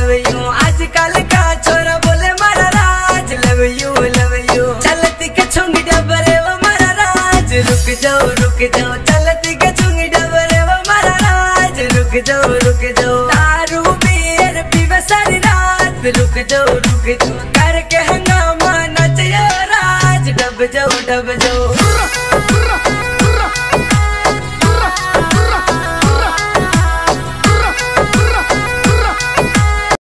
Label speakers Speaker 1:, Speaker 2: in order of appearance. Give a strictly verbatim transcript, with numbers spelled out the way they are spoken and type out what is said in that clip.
Speaker 1: Love you. आजकल का छोरा बोले मारा Raj love you love you. चलती के छुंगी डबरे वो मारा राज रुक जाओ रुक जाओ। चलती के छुंगी डबरे वो मारा राज रुक जाओ रुक जाओ। दारू बियर पीवे सारी रात रुक जाओ रुक जाओ। करके हंगामा नचियो राज डब जाओ डब जाओ।